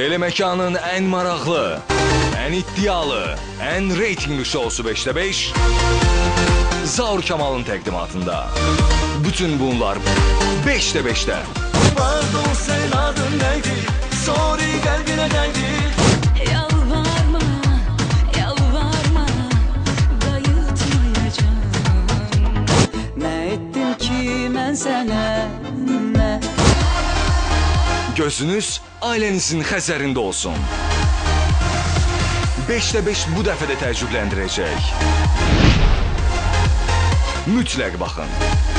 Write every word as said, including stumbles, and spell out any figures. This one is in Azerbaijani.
Telemekanın ən maraqlı, ən iddialı, ən reytingli şousu beşdə beş Zaur Kamalın təqdimatında. Bütün bunlar beşdə beşdə. Pardon, sen adın neydi? Sorry, kalbine değdi. Yalvarma, yalvarma, bayıltmayacağım. Ne ettim ki ben sana, ne? Gözünüz ailənizin xəzərində olsun. beşdə beş bu dəfə də təəccübləndirəcək. Mütləq baxın.